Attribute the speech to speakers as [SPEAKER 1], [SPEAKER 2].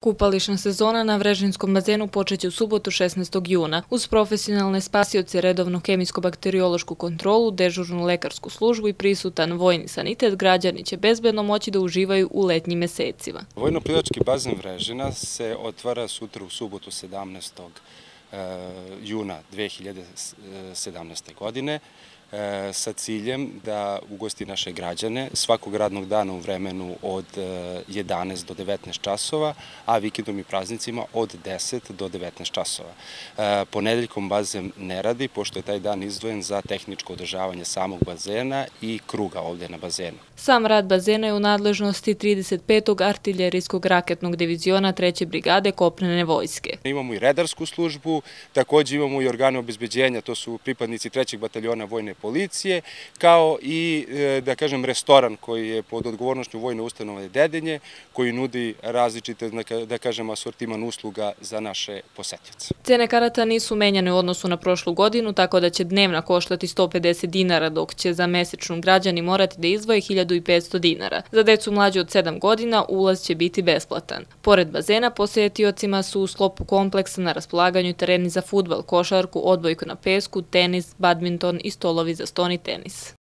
[SPEAKER 1] Kupališna sezona na Vrežinskom bazenu počeće u subotu 16. juna. Uz profesionalne spasioce, redovnu kemijsko-bakteriološku kontrolu, dežurnu lekarsku službu i prisutan vojni sanitet, građani će bezbedno moći da uživaju u letnjim mesecima.
[SPEAKER 2] Vojno-plivački bazen Vrežina se otvara sutra u subotu 17. juna 2017. godine sa ciljem da ugosti naše građane svakog radnog dana u vremenu od 11 do 19 časova, a vikendom i praznicima od 10 do 19 časova. Ponedeljkom bazen ne radi, pošto je taj dan izdvojen za tehničko održavanje samog bazena i kruga ovdje na bazenu.
[SPEAKER 1] Sam rad bazena je u nadležnosti 35. artiljerijskog raketnog diviziona 3. brigade kopnene vojske.
[SPEAKER 2] Imamo i redarsku službu, također imamo i organe obezbeđenja, to su pripadnici 3. bataljona vojne policije, kao i, da kažem, restoran koji je pod odgovornošću vojne ustanove Dedinje, koji nudi različite, da kažem, asortiman usluga za naše posetioce.
[SPEAKER 1] Cene karata nisu menjane u odnosu na prošlu godinu, tako da će dnevna koštati 150 dinara, dok će za mesečnu građani morati da izdvoje 1500 dinara. Za decu mlađu od 7 godina ulaz će biti besplatan. Pored bazena, posetiocima su u sklopu kompleksa na raspolaganju tereni za fudbal, košarku, odbojku na pesku, tenis, badminton i stolovi za stoni tenis.